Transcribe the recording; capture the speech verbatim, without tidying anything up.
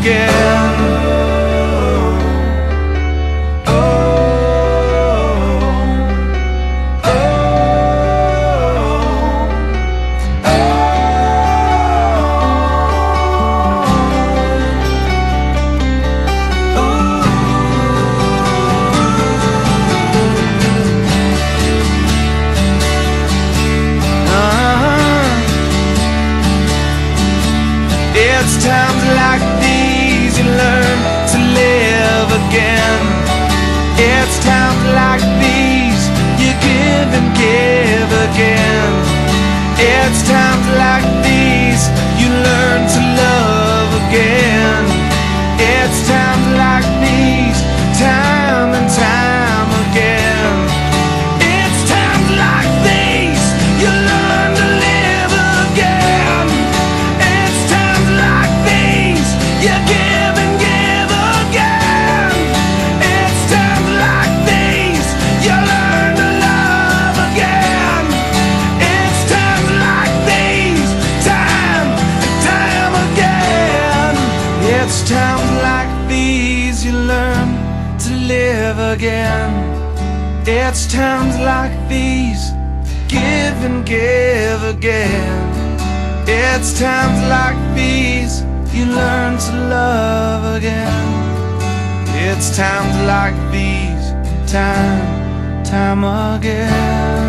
again. It's times like these you learn to live again. It's times like these you give and give again. It's times like these you learn to love again. It's times like these, time and time again. It's times like these you learn to live again. It's times like these you give and give again. It's times like these you learn to love again. It's times like these, time and time again. It's times like these you learn to live again. It's times like these, give and give again. It's times like these you learn to love again. It's times like these, time, time again.